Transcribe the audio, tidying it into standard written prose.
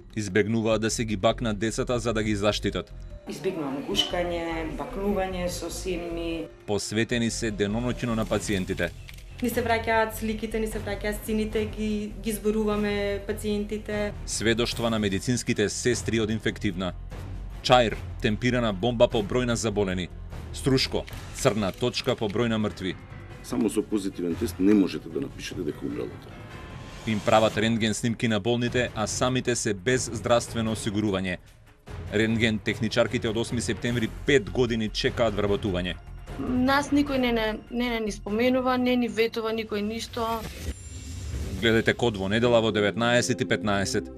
Избегнуваат да се ги бакнат децата за да ги заштитат. Избегнувам гушкање, бакнување со синми. Посветени се деноноќно на пациентите. Ни се враќаат сликите, ни се враќаат сцините, ги зборуваме пациентите. Сведоштва на медицинските сестри од инфективна. Чаир, темпирана бомба по број на заболени. Струшко, црна точка по број на мртви. Само со позитивен тест не можете да напишете дека умрелото. Им прават рентген снимки на болните, а самите се без здравствено осигурување. Рентген техничарките од 8 септември 5 години чекаат вработување. Нас никој не ни споменува, не ни ветува никој ништо. Гледате Код во недела во 19:15.